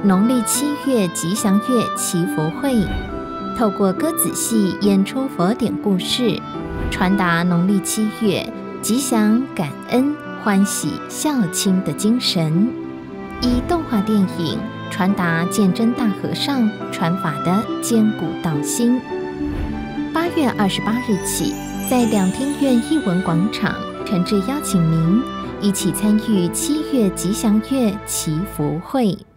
农历7月吉祥月祈福会，透过歌子戏演出佛典故事，传达农历7月吉祥、感恩、欢喜、孝亲的精神，以动画电影传达鉴真大和尚传法的艰苦道心。8月28日起，在两厅院艺文广场，诚挚邀请您一起参与7月吉祥月祈福会。